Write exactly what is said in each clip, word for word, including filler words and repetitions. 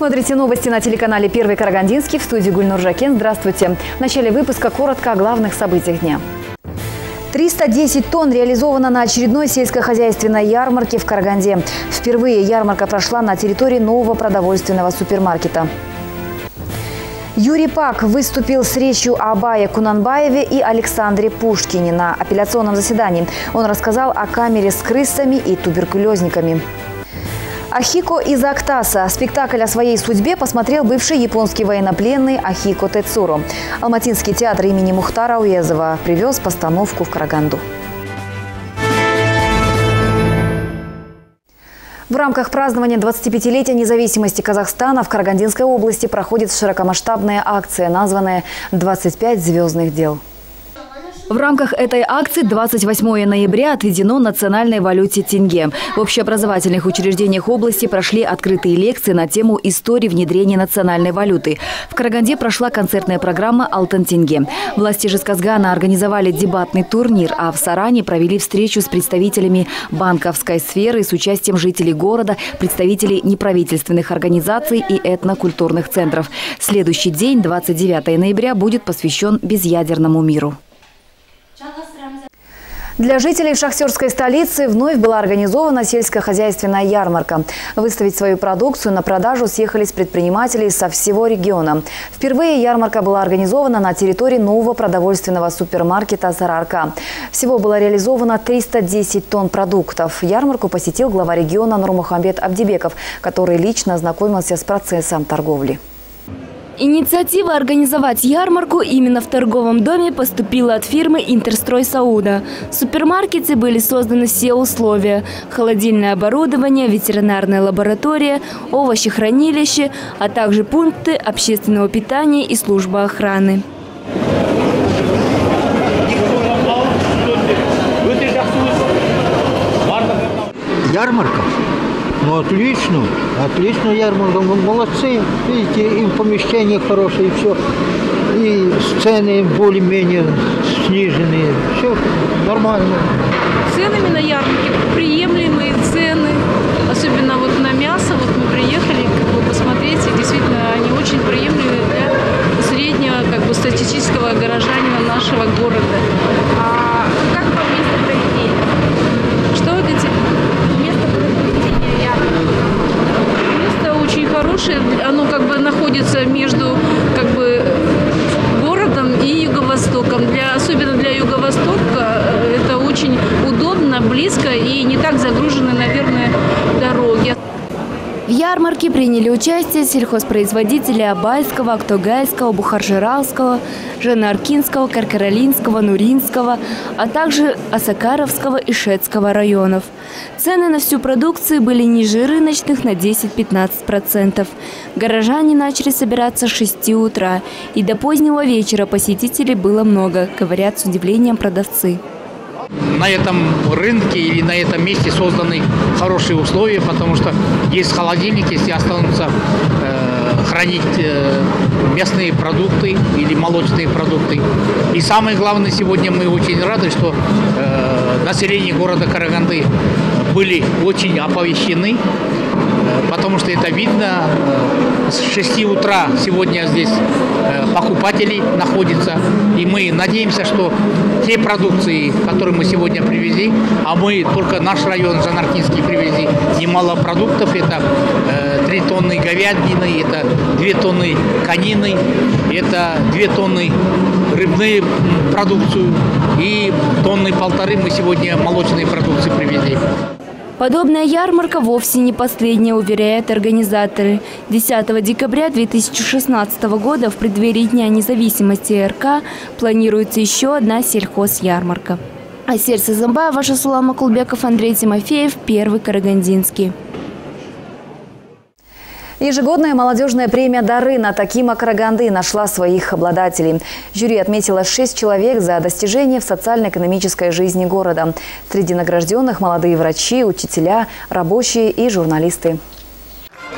Вы смотрите новости на телеканале «Первый Карагандинский», в студии Гульнур Жакен. Здравствуйте. В начале выпуска коротко о главных событиях дня. триста десять тонн реализовано на очередной сельскохозяйственной ярмарке в Караганде. Впервые ярмарка прошла на территории нового продовольственного супермаркета. Юрий Пак выступил с речью о Абае Кунанбаеве и Александре Пушкине на апелляционном заседании. Он рассказал о камере с крысами и туберкулезниками. Ахико из Актаса. Спектакль о своей судьбе посмотрел бывший японский военнопленный Ахико Тецуро. Алматинский театр имени Мухтара Ауезова привез постановку в Караганду. В рамках празднования двадцатипятилетия независимости Казахстана в Карагандинской области проходит широкомасштабная акция, названная «двадцать пять звездных дел». В рамках этой акции двадцать восьмого ноября отведено национальной валюте тенге. В общеобразовательных учреждениях области прошли открытые лекции на тему истории внедрения национальной валюты. В Караганде прошла концертная программа «Алтын тенге». Власти Жезказгана организовали дебатный турнир, а в Саране провели встречу с представителями банковской сферы с участием жителей города, представителей неправительственных организаций и этнокультурных центров. Следующий день, двадцать девятого ноября, будет посвящен безъядерному миру. Для жителей шахтерской столицы вновь была организована сельскохозяйственная ярмарка. Выставить свою продукцию на продажу съехались предприниматели со всего региона. Впервые ярмарка была организована на территории нового продовольственного супермаркета «Сарыарка». Всего было реализовано триста десять тонн продуктов. Ярмарку посетил глава региона Нурмухамбет Абдибеков, который лично ознакомился с процессом торговли. Инициатива организовать ярмарку именно в торговом доме поступила от фирмы «Интерстрой Сауда». В супермаркете были созданы все условия – холодильное оборудование, ветеринарная лаборатория, овощехранилище, а также пункты общественного питания и служба охраны. Ярмарка? Ну, отлично, отлично ярмарка, молодцы, видите, им помещение хорошее, и все, и цены более-менее сниженные, все нормально. Ценами на ярмарке приемлемые цены, особенно вот на мясо, вот мы приехали как бы посмотреть, и действительно они очень приемлемые для среднего как бы статистического горожанина нашего города. А как вам место проведения? Что вы говорите? Место очень хорошее, оно как бы находится между как бы городом и юго-востоком. Для, особенно для юго-востока это очень удобно, близко и не так загружены, наверное, дороги. В ярмарке приняли участие сельхозпроизводители Абайского, Актогайского, Бухаржиралского, Жанаркинского, Каркаралинского, Нуринского, а также Осакаровского и Шетского районов. Цены на всю продукцию были ниже рыночных на десять-пятнадцать процентов. Горожане начали собираться с шести утра, и до позднего вечера посетителей было много, говорят с удивлением продавцы. На этом рынке или на этом месте созданы хорошие условия, потому что есть холодильник, если останутся э, хранить э, местные продукты или молочные продукты. И самое главное, сегодня мы очень рады, что э, население города Караганды были очень оповещены, э, потому что это видно. Э, с шести утра сегодня здесь э, покупатели находятся, и мы надеемся, что те продукции, которые мы сегодня привезли, а мы только наш район Жанаркинский привезли немало продуктов, это э, три тонны говядины, это две тонны конины, это две тонны рыбной продукцию и тонны полторы мы сегодня молочные продукции привезли. Подобная ярмарка вовсе не последняя, уверяют организаторы. десятого декабря две тысячи шестнадцатого года в преддверии Дня независимости РК планируется еще одна сельхозярмарка. А сердце Замбая, Вашасулам Акулбеков, Андрей Тимофеев, Первый Карагандинский. Ежегодная молодежная премия «Дары» на Такима Караганды нашла своих обладателей. Жюри отметило шесть человек за достижения в социально-экономической жизни города. Среди награжденных молодые врачи, учителя, рабочие и журналисты.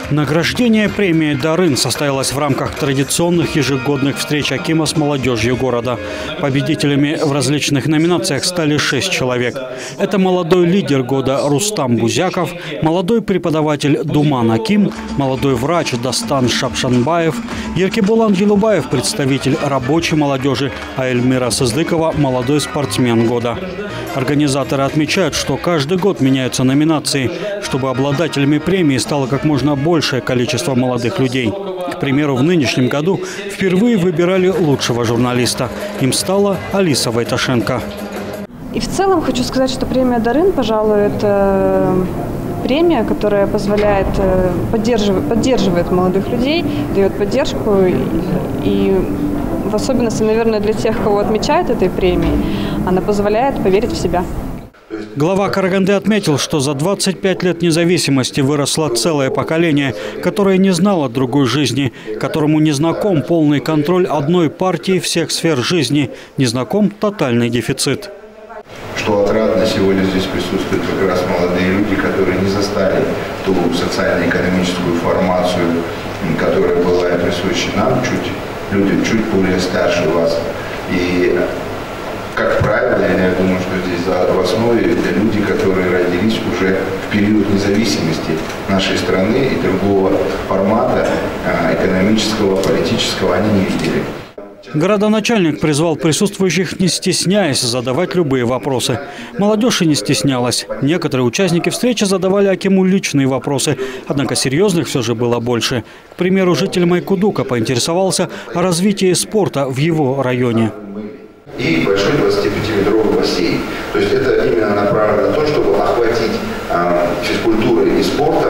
Награждение премии «Дарын» состоялось в рамках традиционных ежегодных встреч акима с молодежью города. Победителями в различных номинациях стали шесть человек. Это молодой лидер года Рустам Бузяков, молодой преподаватель Думан Аким, молодой врач Дастан Шапшанбаев, Еркебулан Елубаев, представитель рабочей молодежи, а Эльмира Сыздыкова – молодой спортсмен года. Организаторы отмечают, что каждый год меняются номинации, чтобы обладателями премии стало как можно большее количество молодых людей. К примеру, в нынешнем году впервые выбирали лучшего журналиста. Им стала Алиса Вайташенко. И в целом хочу сказать, что премия «Дарын», пожалуй, это премия, которая позволяет, поддерживает, поддерживает молодых людей, дает поддержку. И в особенности, наверное, для тех, кого отмечают этой премией, она позволяет поверить в себя. Глава Караганды отметил, что за двадцать пять лет независимости выросло целое поколение, которое не знало другой жизни, которому не знаком полный контроль одной партии всех сфер жизни, не знаком тотальный дефицит. Что отрадно, сегодня здесь присутствуют как раз молодые люди, которые не застали ту социально-экономическую формацию, которая была присуща нам, чуть, люди чуть более старше вас. И как правило, я думаю, что здесь в основе это люди, которые родились уже в период независимости нашей страны, и другого формата экономического, политического они не видели. Городоначальник призвал присутствующих, не стесняясь, задавать любые вопросы. Молодежь и не стеснялась. Некоторые участники встречи задавали акиму личные вопросы, однако серьезных все же было больше. К примеру, житель Майкудука поинтересовался о развитии спорта в его районе. И большой двадцатипятиметровый бассейн. То есть это именно направлено на то, чтобы охватить э, физкультурой и спортом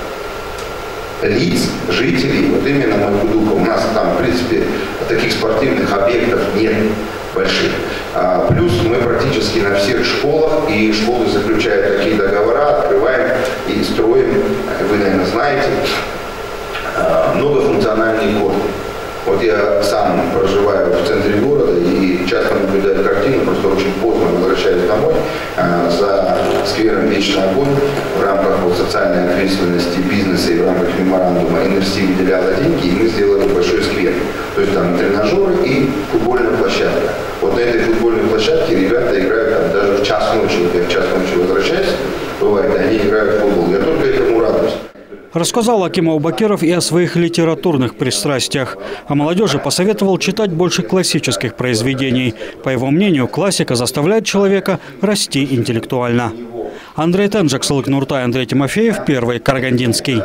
лиц, жителей, вот именно Майкудука. У нас там, в принципе, таких спортивных объектов нет больших. А, плюс мы практически на всех школах, и школы заключают такие договора, открываем и строим, вы, наверное, знаете, многофункциональные корты. Вот я сам проживаю в центре города и часто наблюдаю картину, просто очень поздно возвращаюсь домой, за сквером «Вечный огонь» в рамках вот, социальной ответственности бизнеса и в рамках меморандума эн эр си выделяла деньги, и мы сделали большой сквер. То есть там тренажеры и футбольная площадка. Вот на этой футбольной площадке ребята играют там, даже в час ночи, вот я в час ночи возвращаюсь, бывает, они играют в футбол. Я только этому радуюсь. Рассказал аким Аубакиров и о своих литературных пристрастиях. А молодежи посоветовал читать больше классических произведений. По его мнению, классика заставляет человека расти интеллектуально. Андрей Тенжик, Сылык Нуртай, Андрей Тимофеев, Первый Карагандинский.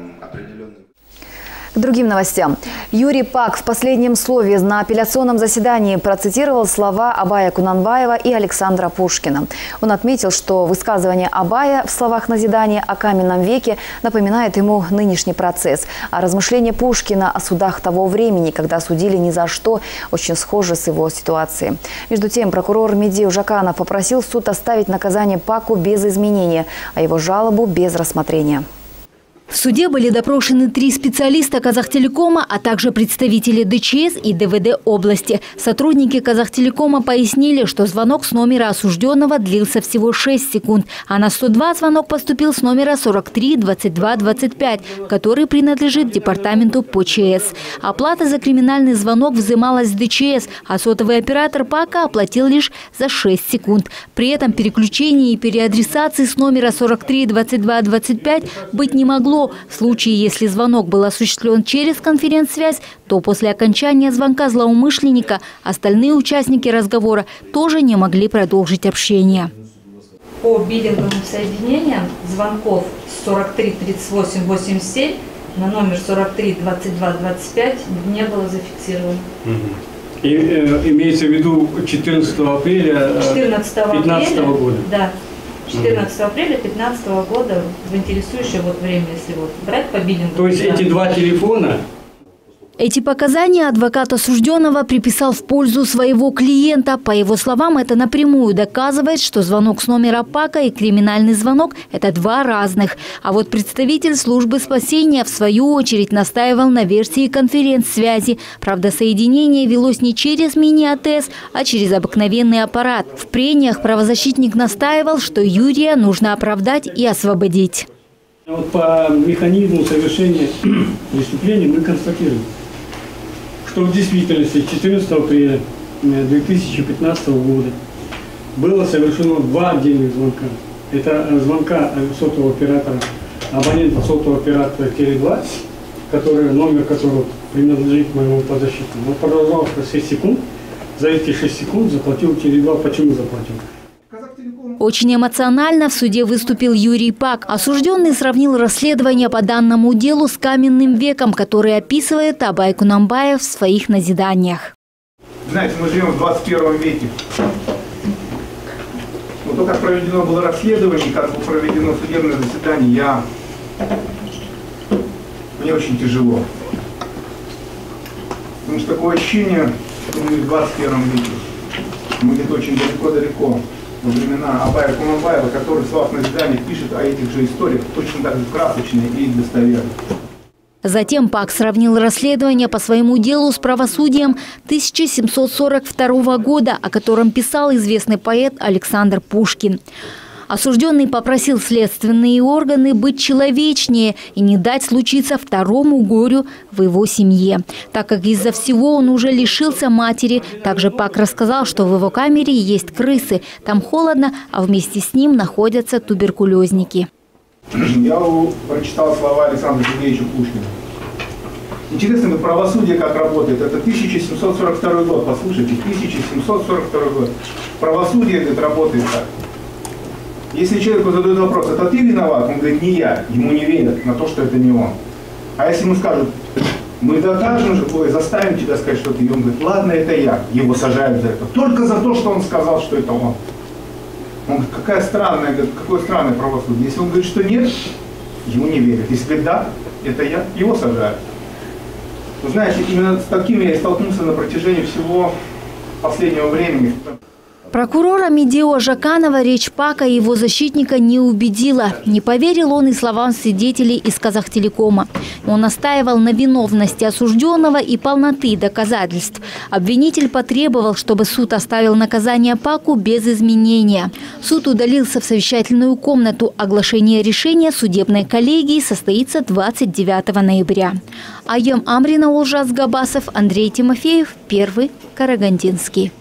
К другим новостям. Юрий Пак в последнем слове на апелляционном заседании процитировал слова Абая Кунанбаева и Александра Пушкина. Он отметил, что высказывание Абая в словах назидания о каменном веке напоминает ему нынешний процесс, а размышления Пушкина о судах того времени, когда судили ни за что, очень схожи с его ситуацией. Между тем, прокурор Медеу Жаканов попросил суд оставить наказание Паку без изменения, а его жалобу без рассмотрения. В суде были допрошены три специалиста Казахтелекома, а также представители дэ че эс и дэ вэ дэ области. Сотрудники Казахтелекома пояснили, что звонок с номера осужденного длился всего шесть секунд, а на сто два звонок поступил с номера сорок три двадцать два двадцать пять, который принадлежит департаменту по че эс. Оплата за криминальный звонок взималась с дэ че эс, а сотовый оператор Пака оплатил лишь за шесть секунд. При этом переключения и переадресации с номера сорок три двадцать два двадцать пять быть не могло. В случае, если звонок был осуществлен через конференц-связь, то после окончания звонка злоумышленника остальные участники разговора тоже не могли продолжить общение. По биллинговым соединениям звонков сорок три тридцать восемь восемьдесят семь на номер сорок три двадцать два двадцать пять не было зафиксировано. И, э, имеется в виду четырнадцатого апреля пятнадцатого года? Да. четырнадцатого апреля две тысячи пятнадцатого года в интересующее вот время, если вот брать по биллингу. То есть эти два телефона? Эти показания адвокат осужденного приписал в пользу своего клиента. По его словам, это напрямую доказывает, что звонок с номера Пака и криминальный звонок – это два разных. А вот представитель службы спасения, в свою очередь, настаивал на версии конференц-связи. Правда, соединение велось не через мини-а тэ эс, а через обыкновенный аппарат. В прениях правозащитник настаивал, что Юрия нужно оправдать и освободить. Вот по механизму совершения преступления мы констатируем, что в действительности четырнадцатого апреля две тысячи пятнадцатого года было совершено два отдельных звонка. Это звонка сотового оператора, абонента сотового оператора Теле два, который, номер которого принадлежит моему подзащитному. Он продолжался шесть секунд. За эти шесть секунд заплатил Теле два. Почему заплатил? Очень эмоционально в суде выступил Юрий Пак. Осужденный сравнил расследование по данному делу с каменным веком, который описывает Абай Кунанбаев в своих назиданиях. Знаете, мы живем в двадцать первом веке. Но то, как проведено было расследование, как было проведено судебное заседание, я... мне очень тяжело. Потому что такое ощущение, что мы в двадцать первом веке. Мы где-то очень далеко-далеко. Во времена Абая Кунанбаева, который в своих назиданиях пишет о этих же историях, точно так же красочные и достоверные. Затем Пак сравнил расследование по своему делу с правосудием тысяча семьсот сорок второго года, о котором писал известный поэт Александр Пушкин. Осужденный попросил следственные органы быть человечнее и не дать случиться второму горю в его семье. Так как из-за всего он уже лишился матери, также Пак рассказал, что в его камере есть крысы. Там холодно, а вместе с ним находятся туберкулезники. Я прочитал слова Александра Сергеевича Пушкина. Интересно, вот правосудие как работает. Это тысяча семьсот сорок второй год. Послушайте, тысяча семьсот сорок второй год. Правосудие это работает так. Если человеку задают вопрос, это ты виноват? Он говорит, не я. Ему не верят на то, что это не он. А если ему скажут, мы докажем же, ой, заставим тебя сказать что-то, и он говорит, ладно, это я. Его сажают за это. Только за то, что он сказал, что это он. Он говорит, какая странная, какое странное правосудие. Если он говорит, что нет, ему не верят. Если говорит, да, это я, его сажают. Вы знаете, именно с такими я столкнулся на протяжении всего последнего времени. Прокурора Медео Жаканова речь Пака и его защитника не убедила. Не поверил он и словам свидетелей из Казахтелекома. Он настаивал на виновности осужденного и полноты доказательств. Обвинитель потребовал, чтобы суд оставил наказание Паку без изменения. Суд удалился в совещательную комнату. Оглашение решения судебной коллегии состоится двадцать девятого ноября. Айем Амрина, Олжас Габасов, Андрей Тимофеев, Первый Карагандинский.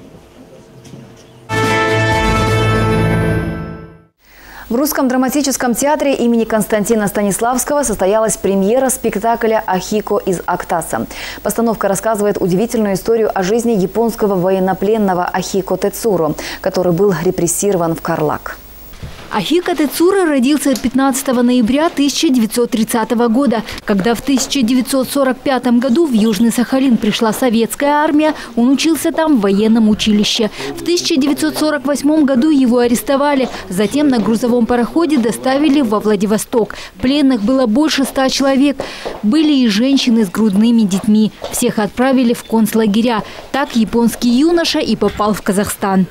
В Русском драматическом театре имени Константина Станиславского состоялась премьера спектакля «Ахико из Актаса». Постановка рассказывает удивительную историю о жизни японского военнопленного Ахико Тецуро, который был репрессирован в Карлак. Ахико Тецуро родился пятнадцатого ноября тысяча девятьсот тридцатого года. Когда в тысяча девятьсот сорок пятом году в Южный Сахалин пришла советская армия, он учился там в военном училище. В тысяча девятьсот сорок восьмом году его арестовали. Затем на грузовом пароходе доставили во Владивосток. Пленных было больше ста человек. Были и женщины с грудными детьми. Всех отправили в концлагеря. Так японский юноша и попал в Казахстан.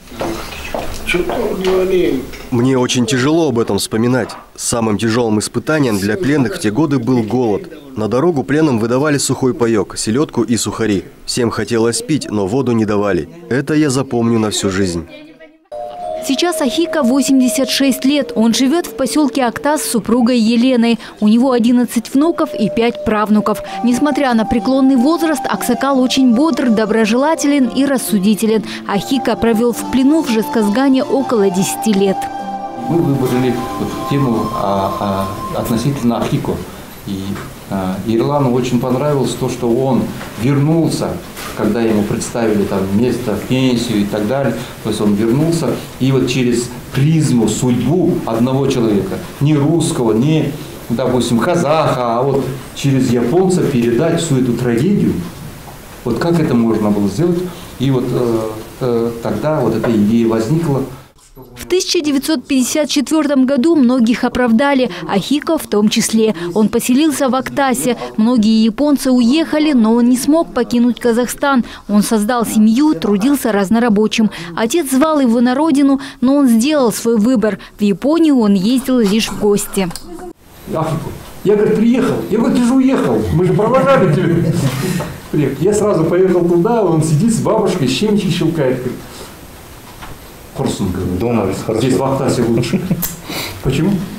Мне очень тяжело об этом вспоминать. Самым тяжелым испытанием для пленных в те годы был голод. На дорогу пленным выдавали сухой паёк, селедку и сухари. Всем хотелось пить, но воду не давали. Это я запомню на всю жизнь. Сейчас Ахико восемьдесят шесть лет. Он живет в поселке Актас с супругой Еленой. У него одиннадцать внуков и пять правнуков. Несмотря на преклонный возраст, Аксакал очень бодр, доброжелателен и рассудителен. Ахико провел в плену в Жезказгане около десяти лет. Мы выбрали вот тему а, а, относительно Ахико. И а, Ирлану очень понравилось то, что он вернулся, когда ему представили там место, пенсию и так далее. То есть он вернулся и вот через призму, судьбу одного человека, не русского, не, допустим, казаха, а вот через японца передать всю эту трагедию. Вот как это можно было сделать? И вот э, э, тогда вот эта идея возникла. В тысяча девятьсот пятьдесят четвёртом году многих оправдали, Ахико в том числе. Он поселился в Актасе. Многие японцы уехали, но он не смог покинуть Казахстан. Он создал семью, трудился разнорабочим. Отец звал его на родину, но он сделал свой выбор. В Японию он ездил лишь в гости. Ахико, я, говорит, приехал. Я говорю, ты же уехал. Мы же провожали тебя. Я сразу поехал туда, он сидит с бабушкой, щемечки щелкает. Дома здесь в Актасе лучше. Почему?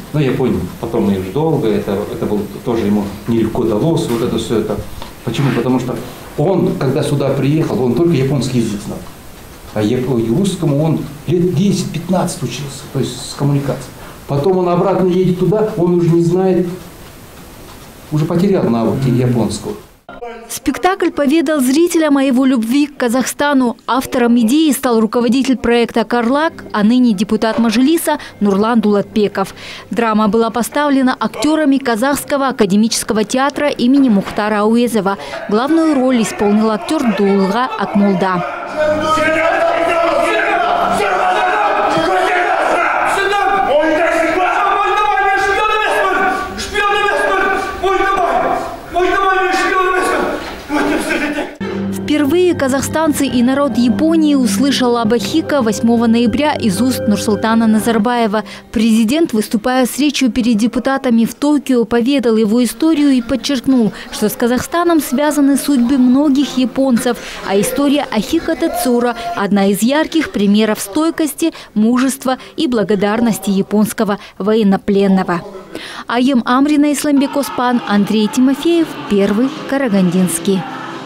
Но я понял, потом мы уже долго, это, это было тоже ему нелегко далось, вот это все это. Почему? Потому что он, когда сюда приехал, он только японский язык знал. А русскому он лет десять-пятнадцать учился, то есть с коммуникацией. Потом он обратно едет туда, он уже не знает, уже потерял навыки японского. Спектакль поведал зрителям о его любви к Казахстану. Автором идеи стал руководитель проекта «Карлак», а ныне депутат Мажилиса Нурлан Дулатбеков. Драма была поставлена актерами Казахского академического театра имени Мухтара Ауезова. Главную роль исполнил актер Дулга Акмолда. Впервые казахстанцы и народ Японии услышал об Ахико восьмого ноября из уст Нурсултана Назарбаева. Президент, выступая с речью перед депутатами в Токио, поведал его историю и подчеркнул, что с Казахстаном связаны судьбы многих японцев, а история Ахико Тецуро – одна из ярких примеров стойкости, мужества и благодарности японского военнопленного. Айым Амрина, Исламбек Оспан, Андрей Тимофеев, Первый Карагандинский.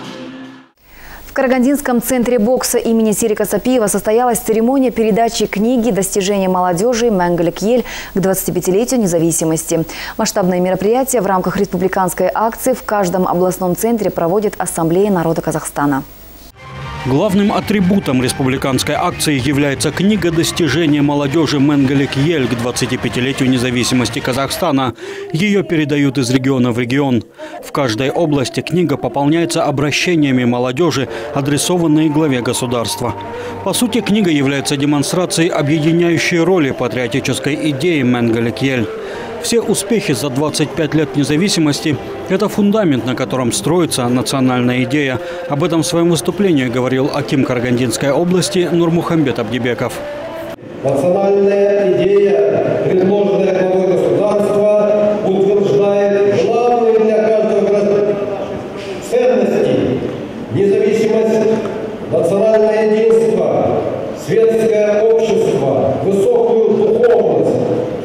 В Карагандинском центре бокса имени Серика Сапиева состоялась церемония передачи книги «Достижения молодежи Менгелек Ель» к двадцатипятилетию независимости. Масштабное мероприятие в рамках республиканской акции в каждом областном центре проводит Ассамблея народа Казахстана. Главным атрибутом республиканской акции является книга «Достижения молодежи Менгелек Ель» к двадцатипятилетию независимости Казахстана. Ее передают из региона в регион. В каждой области книга пополняется обращениями молодежи, адресованные главе государства. По сути, книга является демонстрацией объединяющей роли патриотической идеи Менгелек Ель. Все успехи за двадцать пять лет независимости – это фундамент, на котором строится национальная идея. Об этом в своем выступлении говорил аким Карагандинской области Нурмухамбет Абдибеков. Национальная идея, предложенная главой государства, утверждает главные для каждого гражданина ценности: независимость, национальное единство, светское общество, высокую духовность,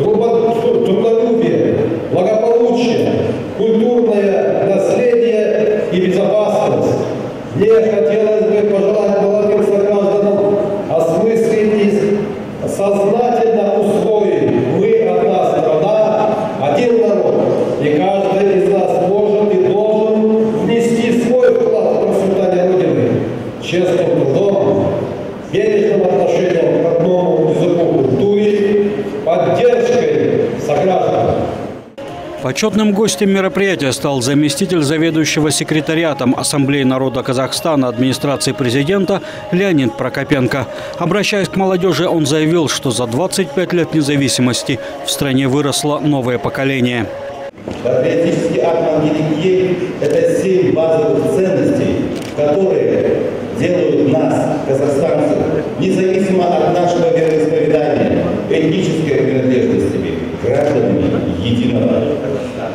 трудолюбие, благополучие, культурное наследие и безопасность. Мне хотелось бы пожелать молодым согражданам осмыслить и сознательно усвоить: мы одна страна, один народ, и каждый из нас может и должен внести свой вклад в процветание Родины честным трудом, бережным отношением к родному языку, культуре, поддержкой сограждан. Почетным гостем мероприятия стал заместитель заведующего секретариатом Ассамблеи народа Казахстана администрации президента Леонид Прокопенко. Обращаясь к молодежи, он заявил, что за двадцать пять лет независимости в стране выросло новое поколение. Патриотический акт Менгелек Ель – это семь базовых ценностей, которые делают нас, казахстанцев, независимо от нашего вероисповедания, этнической принадлежности, гражданами единого Казахстана.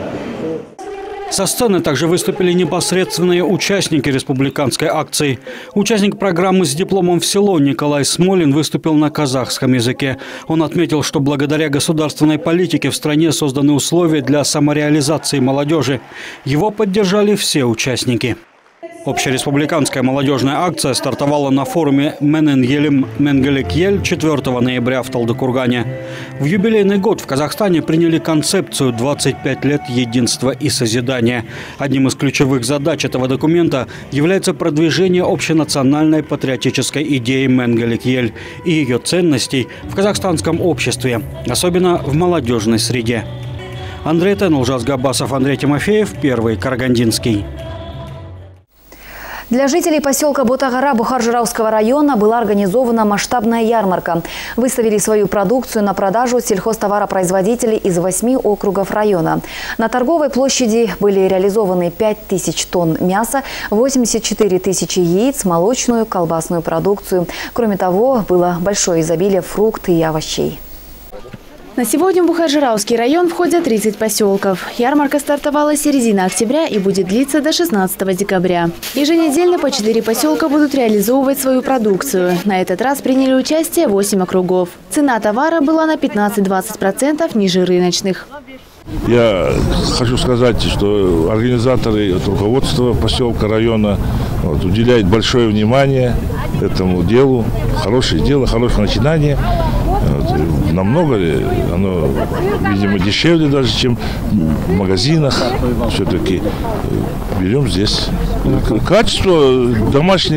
Со сцены также выступили непосредственные участники республиканской акции. Участник программы «С дипломом в село» Николай Смолин выступил на казахском языке. Он отметил, что благодаря государственной политике в стране созданы условия для самореализации молодежи. Его поддержали все участники. Общереспубликанская молодежная акция стартовала на форуме «Менен Елем Менгелек Ель» четвёртого ноября в Талдыкургане. В юбилейный год в Казахстане приняли концепцию «двадцать пять лет единства и созидания». Одним из ключевых задач этого документа является продвижение общенациональной патриотической идеи Менгелек Ель и ее ценностей в казахстанском обществе, особенно в молодежной среде. Андрей Тен, Ужас Габасов, Андрей Тимофеев, Первый Карагандинский. Для жителей поселка Ботагара Бухар-Жырауского района была организована масштабная ярмарка. Выставили свою продукцию на продажу сельхозтоваропроизводителей из восьми округов района. На торговой площади были реализованы пять тысяч тонн мяса, восемьдесят четыре тысячи яиц, молочную, колбасную продукцию. Кроме того, было большое изобилие фруктов и овощей. На сегодня в Бухаржирауский район входят тридцать поселков. Ярмарка стартовала с середины октября и будет длиться до шестнадцатого декабря. Еженедельно по четыре поселка будут реализовывать свою продукцию. На этот раз приняли участие восемь округов. Цена товара была на пятнадцать-двадцать процентов ниже рыночных. Я хочу сказать, что организаторы, руководство поселка, района вот, уделяют большое внимание этому делу. Хорошее дело, хорошее начинание. Вот, намного ли оно, видимо, дешевле даже, чем в магазинах. Все-таки берем здесь. Качество домашние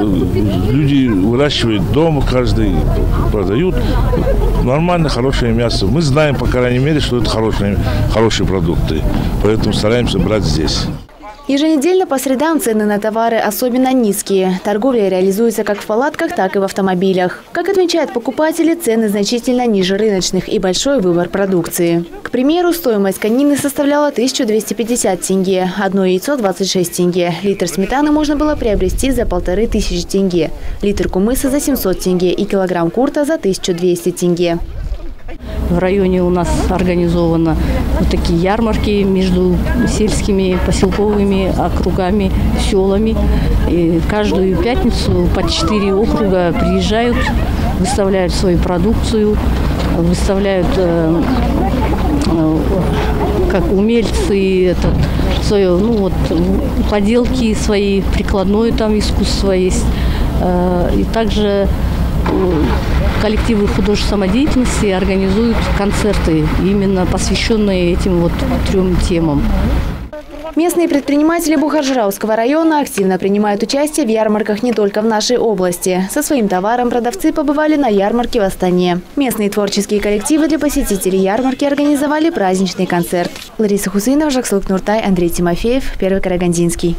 люди выращивают дома, каждый продают. Нормально, хорошее мясо. Мы знаем, по крайней мере, что это хорошие, хорошие продукты. Поэтому стараемся брать здесь. Еженедельно по средам цены на товары особенно низкие. Торговля реализуется как в палатках, так и в автомобилях. Как отмечают покупатели, цены значительно ниже рыночных и большой выбор продукции. К примеру, стоимость конины составляла тысячу двести пятьдесят тенге, одно яйцо – двадцать шесть тенге. Литр сметаны можно было приобрести за полторы тысячи тенге, литр кумыса за семьсот тенге и килограмм курта за тысячу двести тенге. В районе у нас организованы вот такие ярмарки между сельскими, поселковыми округами, селами. И каждую пятницу по четыре округа приезжают, выставляют свою продукцию, выставляют э, э, как умельцы этот, свое, ну вот, поделки свои, прикладное там искусство есть. Э, и также коллективы художественной самодеятельности организуют концерты, именно посвященные этим вот трем темам. Местные предприниматели Бухаржирауского района активно принимают участие в ярмарках не только в нашей области. Со своим товаром продавцы побывали на ярмарке в Астане. Местные творческие коллективы для посетителей ярмарки организовали праздничный концерт. Лариса Хусейнова, Жаксылык Нуртай, Андрей Тимофеев, Первый Карагандинский.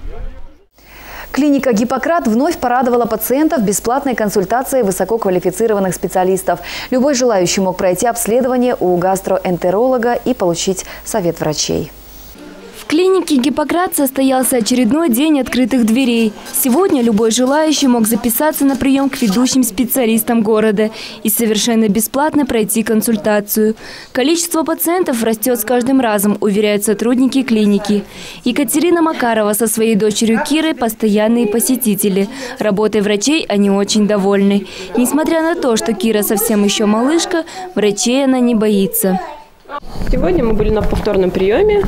Клиника «Гиппократ» вновь порадовала пациентов бесплатной консультацией высококвалифицированных специалистов. Любой желающий мог пройти обследование у гастроэнтеролога и получить совет врачей. В клинике «Гиппократ» состоялся очередной день открытых дверей. Сегодня любой желающий мог записаться на прием к ведущим специалистам города и совершенно бесплатно пройти консультацию. Количество пациентов растет с каждым разом, уверяют сотрудники клиники. Екатерина Макарова со своей дочерью Кирой – постоянные посетители. Работой врачей они очень довольны. Несмотря на то, что Кира совсем еще малышка, врачей она не боится. Сегодня мы были на повторном приеме.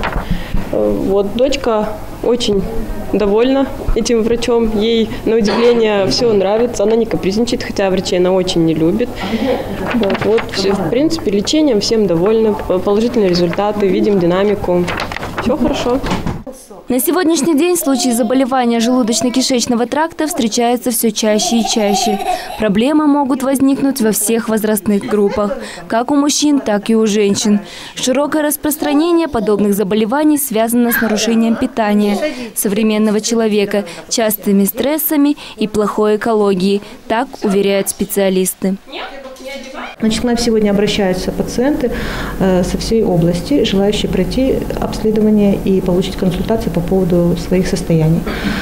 Вот дочка очень довольна этим врачом. Ей, на удивление, все нравится. Она не капризничает, хотя врачей она очень не любит. Вот, вот в принципе, лечением всем довольны. Положительные результаты, видим динамику. Все хорошо. На сегодняшний день случаи заболевания желудочно-кишечного тракта встречаются все чаще и чаще. Проблемы могут возникнуть во всех возрастных группах, как у мужчин, так и у женщин. Широкое распространение подобных заболеваний связано с нарушением питания современного человека, частыми стрессами и плохой экологией, так уверяют специалисты. Значит, к нам сегодня обращаются пациенты э, со всей области, желающие пройти обследование и получить консультации по поводу своих состояний.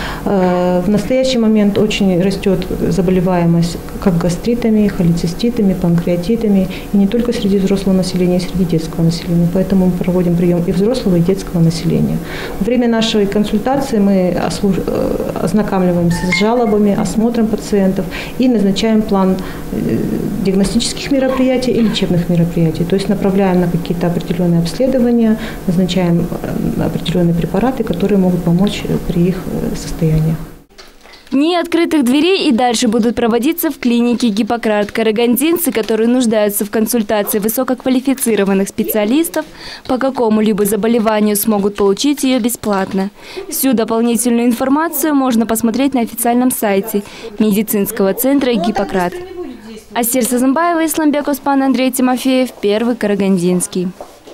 Э, в настоящий момент очень растет заболеваемость как гастритами, холециститами, панкреатитами, и не только среди взрослого населения, и среди детского населения. Поэтому мы проводим прием и взрослого, и детского населения. Во время нашей консультации мы ослуж... ознакомливаемся с жалобами, осмотром пациентов и назначаем план диагностических мероприятий и лечебных мероприятий. То есть направляем на какие-то определенные обследования, назначаем определенные препараты, которые могут помочь при их состоянии. Дни открытых дверей и дальше будут проводиться в клинике «Гиппократ». Карагандинцы, которые нуждаются в консультации высококвалифицированных специалистов по какому-либо заболеванию, смогут получить ее бесплатно. Всю дополнительную информацию можно посмотреть на официальном сайте медицинского центра «Гиппократ». Асир Сазымбаева, Исламбек Оспан, Андрей Тимофеев, Первый Карагандинский.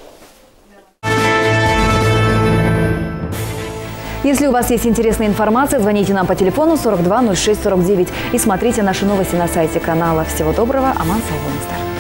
Если у вас есть интересная информация, звоните нам по телефону сорок два ноль шесть сорок девять и смотрите наши новости на сайте канала. Всего доброго, аман сау.